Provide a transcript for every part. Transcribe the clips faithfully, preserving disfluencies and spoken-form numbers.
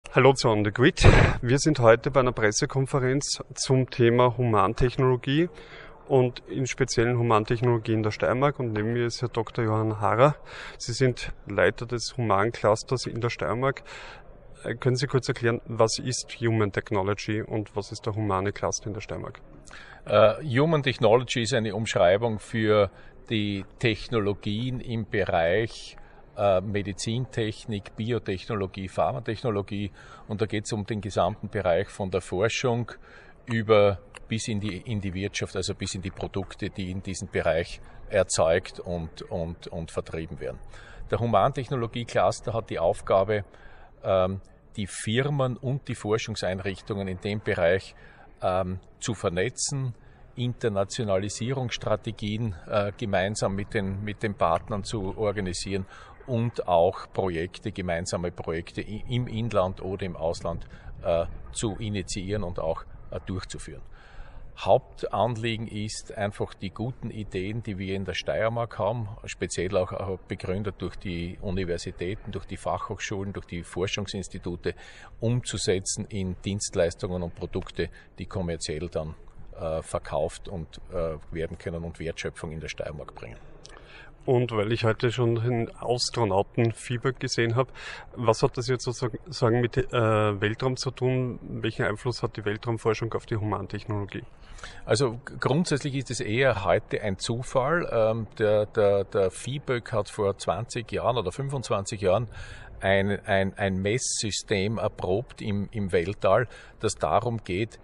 Hallo zu On the Grid. Wir sind heute bei einer Pressekonferenz zum Thema Humantechnologie und in speziellen Humantechnologie in der Steiermark. Und neben mir ist Herr Doktor Johann Harrer. Sie sind Leiter des Humanclusters in der Steiermark. Können Sie kurz erklären, was ist Human Technology und was ist der humane Cluster in der Steiermark? Uh, Human Technology ist eine Umschreibung für die Technologien im Bereich uh, Medizintechnik, Biotechnologie, Pharmatechnologie, und da geht es um den gesamten Bereich von der Forschung über bis in die, in die Wirtschaft, also bis in die Produkte, die in diesem Bereich erzeugt und, und, und vertrieben werden. Der Humantechnologie-Cluster hat die Aufgabe, ähm, die Firmen und die Forschungseinrichtungen in dem Bereich ähm, zu vernetzen, Internationalisierungsstrategien äh, gemeinsam mit den, mit den Partnern zu organisieren und auch Projekte, gemeinsame Projekte im Inland oder im Ausland äh, zu initiieren und auch äh, durchzuführen. Hauptanliegen ist einfach die guten Ideen, die wir in der Steiermark haben, speziell auch begründet durch die Universitäten, durch die Fachhochschulen, durch die Forschungsinstitute, umzusetzen in Dienstleistungen und Produkte, die kommerziell dann äh, verkauft und äh, werden können und Wertschöpfung in der Steiermark bringen. Und weil ich heute schon den Astronautenfieber gesehen habe, was hat das jetzt sozusagen mit äh, Weltraum zu tun? Welchen Einfluss hat die Weltraumforschung auf die Humantechnologie? Also grundsätzlich ist es eher heute ein Zufall. Ähm, der der, der FIBÖK hat vor zwanzig Jahren oder fünfundzwanzig Jahren ein, ein, ein Messsystem erprobt im, im Weltall, das darum geht,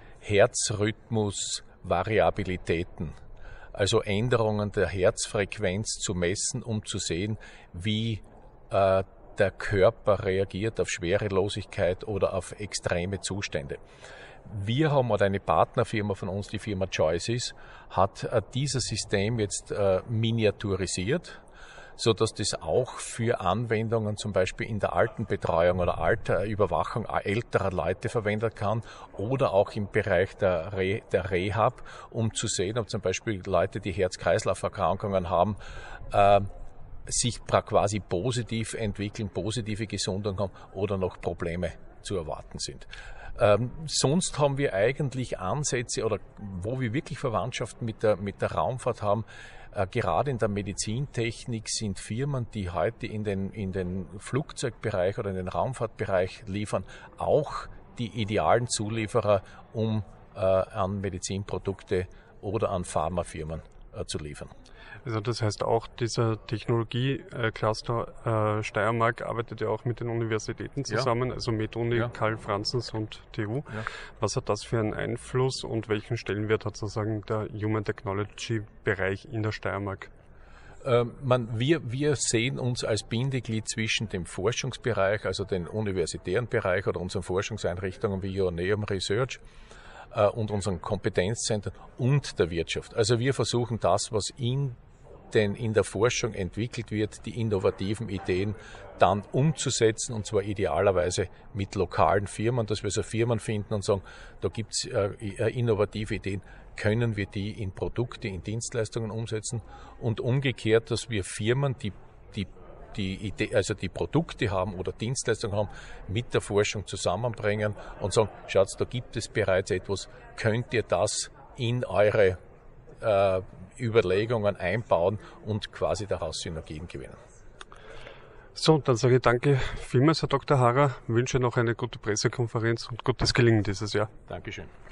Herzrhythmusvariabilitäten, also Änderungen der Herzfrequenz zu messen, um zu sehen, wie äh, der Körper reagiert auf Schwerelosigkeit oder auf extreme Zustände. Wir haben, oder eine Partnerfirma von uns, die Firma Choices, hat äh, dieses System jetzt äh, miniaturisiert, so dass das auch für Anwendungen zum Beispiel in der Altenbetreuung oder Alterüberwachung älterer Leute verwendet kann oder auch im Bereich der, Re, der Rehab, um zu sehen, ob zum Beispiel Leute, die Herz-Kreislauf-Erkrankungen haben, äh, sich quasi positiv entwickeln, positive Gesundung haben oder noch Probleme zu erwarten sind. Ähm, sonst haben wir eigentlich Ansätze, oder wo wir wirklich Verwandtschaft mit der, mit der Raumfahrt haben. Äh, gerade in der Medizintechnik sind Firmen, die heute in den, in den Flugzeugbereich oder in den Raumfahrtbereich liefern, auch die idealen Zulieferer, um äh, an Medizinprodukte oder an Pharmafirmen äh, zu liefern. Also das heißt auch, dieser Technologie-Cluster äh, Steiermark arbeitet ja auch mit den Universitäten zusammen, ja. Also MedUni, ja. Karl Franzens und T U. Ja. Was hat das für einen Einfluss und welchen Stellenwert hat sozusagen der Human Technology-Bereich in der Steiermark? Ähm, man, wir, wir sehen uns als Bindeglied zwischen dem Forschungsbereich, also den universitären Bereich oder unseren Forschungseinrichtungen wie Joanneum Research äh, und unseren Kompetenzzentren und der Wirtschaft. Also wir versuchen das, was in denn in der Forschung entwickelt wird, die innovativen Ideen dann umzusetzen, und zwar idealerweise mit lokalen Firmen, dass wir so Firmen finden und sagen, da gibt es äh, innovative Ideen, können wir die in Produkte, in Dienstleistungen umsetzen, und umgekehrt, dass wir Firmen, die die die Idee, also die Produkte haben oder Dienstleistungen haben, mit der Forschung zusammenbringen und sagen, schaut, da gibt es bereits etwas, könnt ihr das in eure äh, Überlegungen einbauen und quasi daraus Synergien gewinnen. So, dann sage ich danke vielmals, Herr Doktor Harrer, wünsche noch eine gute Pressekonferenz und gutes Gelingen dieses Jahr. Dankeschön.